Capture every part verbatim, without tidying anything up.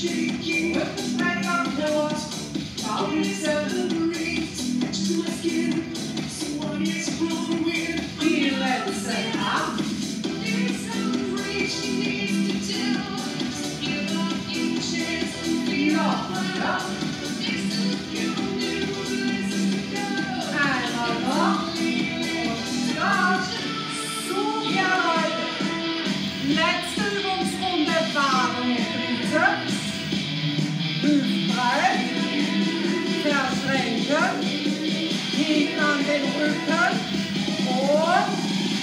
Rückenstrecker vor. Bauchmütze. Die letzte ab. Noch, ja. Einmal noch. Und Start. Super, Leute. Letzte Übungsrunde, Waden und Trizeps. Hüftbreit. Verschränken. Hinten an den Rücken. Und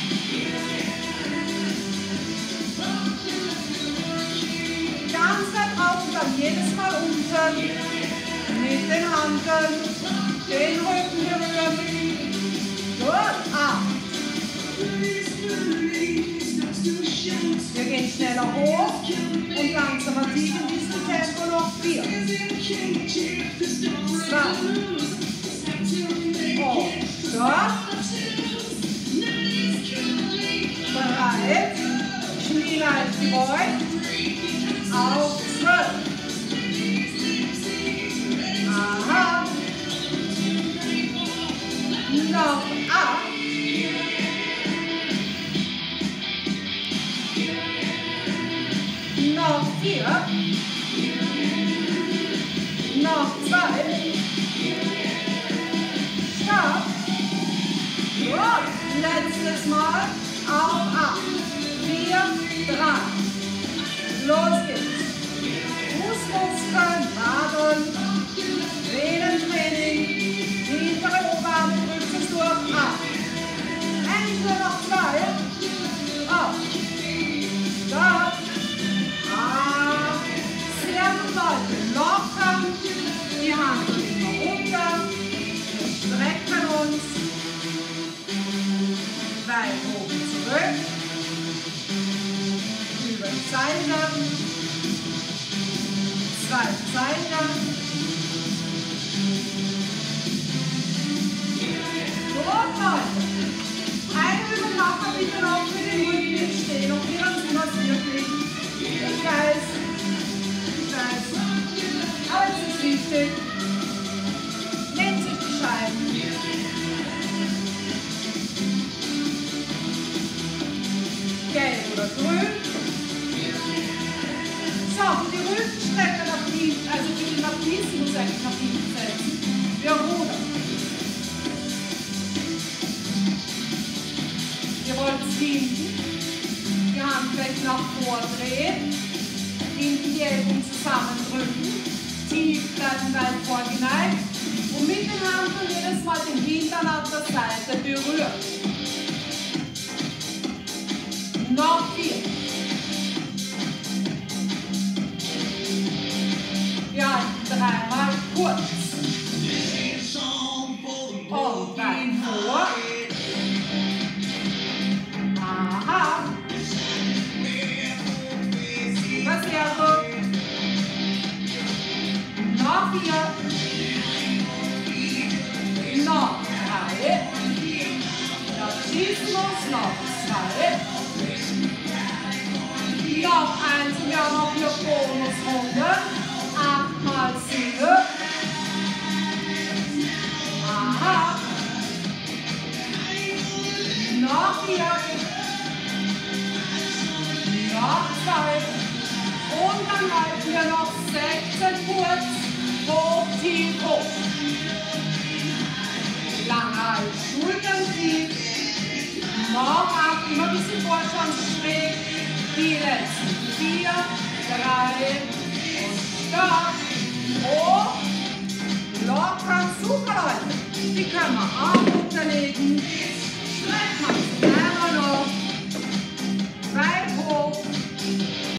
ganz weit rauf und dann jedes Mal unten. Mit den Handeln. Den Rücken berühren. Gut. Ab. Wir gehen schneller hoch und langsamer tief in diesem Tempo noch. Vier. Zwei. Und Stopp. Bereit. Knie leicht gebeugt. Auf zwölf. Aha. Noch acht. Noch vier. Noch zwei. Stopp. Gut. Letztes Mal. Auf acht. Vier. Drei. Los geht's. Fußmuskeln, Waden, Venentraining, hintere Oberarme drückt es durch. Ab. Hände noch zwei. Auf. Stopp. Ah. Sehr gut, Leute. Lockern. Die Hand immer runter. Wir strecken uns. Weit oben zurück. Über die Seite. Zweite Seite. Gut, Leute. Eine Übung machen wir bitte noch mit dem Rücken im Stehen. Und wir sind das wirklich. Ich weiß. Ich weiß. Aber es ist wichtig. Nehmt sich die Scheiben. Gelb oder grün. So, und die Rückenstrecke nach hinten, also die nach hinten muss eigentlich nach hinten setzen. Wir rudern. Ihr wollt es hinten, die Handflächen nach vorn drehen, hinten die Ellbogen zusammendrücken, tief bleiben weit vorgeneigt und mit den Händen jedes Mal den Hintern an der Seite berühren. Noch vier. Wir halten dreimal kurz. Und dann vor. Aha. Super, sehr gut. Noch vier. Noch drei. Das schießen muss noch zwei. Noch eins und wir haben noch hier Bonusrunde. Achtmal Ziele. Aha. Noch vier. Noch zwei. Und dann halten wir noch sechzehn kurz. Hoch, tief, hoch. Lange Hals, Schultern tief. Noch acht. Immer ein bisschen Vorschauen schräg. Die letzten vier, drei und stopp. Hoch. Locker. Super, Leute. Die können wir auch unterlegen.